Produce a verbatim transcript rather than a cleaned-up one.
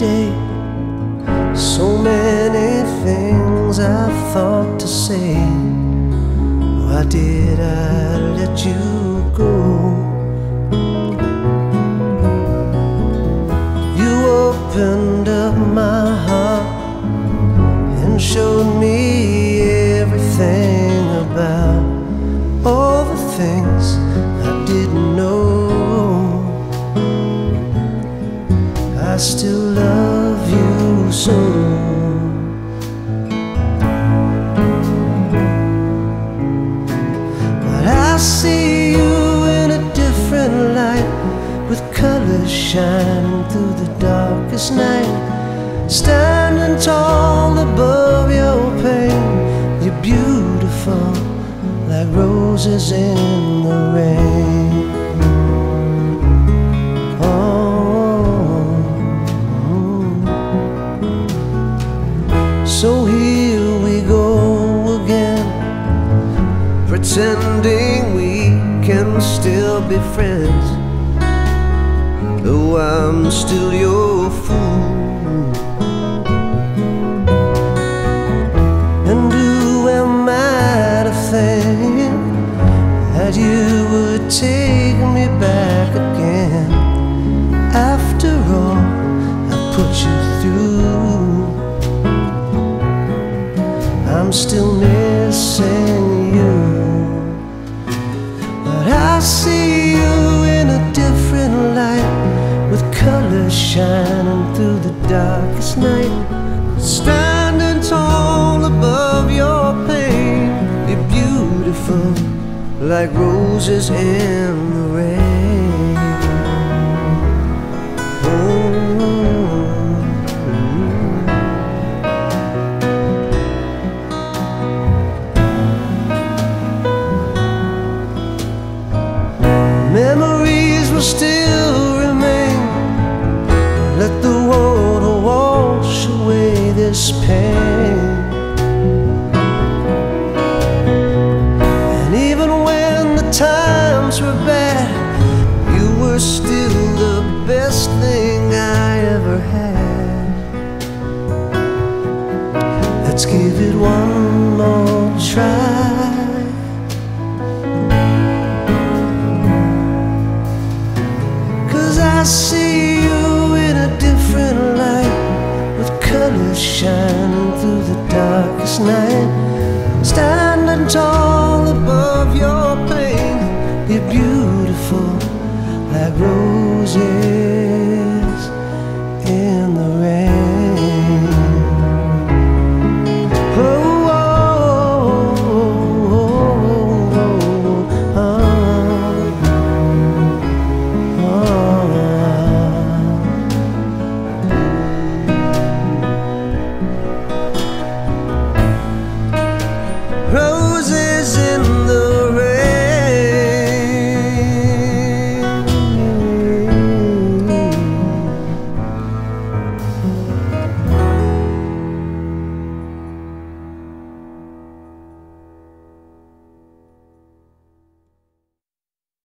day. So many things I thought to say. Why did I let you go? You opened up my heart and showed me everything about all the things I didn't know. I still love you so. But I see you in a different light, with colors shining through the darkest night. Standing tall above your pain, you're beautiful like roses in the rain. So here we go again, pretending we can still be friends, though I'm still your fool. And who am I to think that you would take me back again? After all I put you through, I'm still missing you. But I see you in a different light, with colors shining through the darkest night. Standing tall above your pain, you're beautiful like roses in the rain. Oh. Memories will still remain. Let the water wash away this pain. And even when the times were bad, you were still the best thing I ever had. Let's give it one more try. I see you in a different light, with colors shining through the darkest night. Standing tall above your pain, you're beautiful like roses